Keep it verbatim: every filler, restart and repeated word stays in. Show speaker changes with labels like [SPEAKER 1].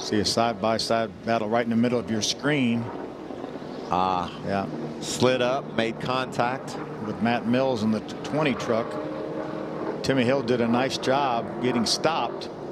[SPEAKER 1] See a side-by-side battle right in the middle of your screen.
[SPEAKER 2] Ah,
[SPEAKER 1] yeah.
[SPEAKER 2] Slid up, made contact
[SPEAKER 1] with Matt Mills in the twenty truck. Timmy Hill did a nice job getting stopped.